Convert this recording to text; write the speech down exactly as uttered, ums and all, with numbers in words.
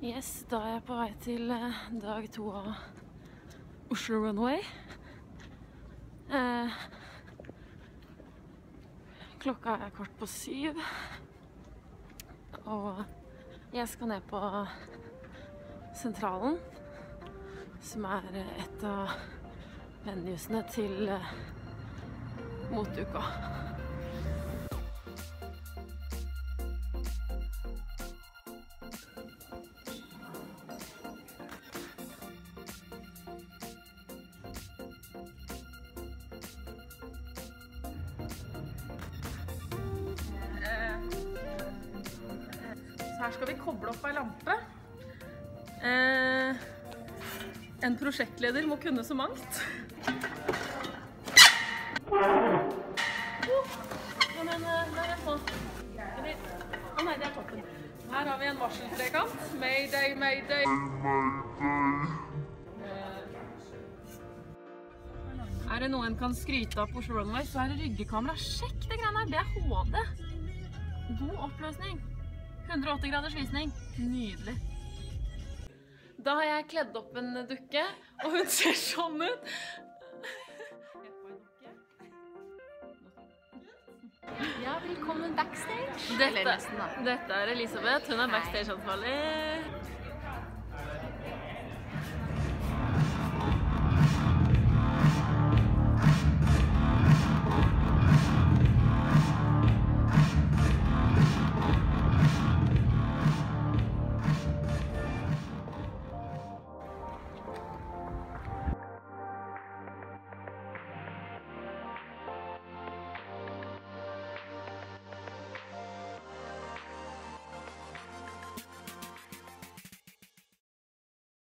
Yes, da er jeg på vei til dag to av Oslo Runway. Eh, klokka er kvart på syv, og jeg skal ned på Sentralen, som er et av venuesene til moteuka. Her skal vi koble opp en lampe. Eh, en prosjektleder må kunne så mangt. Oh, ja, men der er sånn. Å nei, det er toppen. Her har vi en varseltrekant. Mayday, mayday. Er det noe en kan skryte av på Oslo Runway, så er det ryggekamera. Sjekk det greiene her, det er H D. God oppløsning. hundre og åtti graders visning. Nydelig. Da har jeg kledd opp en dukke, og hun ser sånn ut. Ja, velkommen backstage. Dette, dette er Elisabeth, hun er backstage-ansvarlig.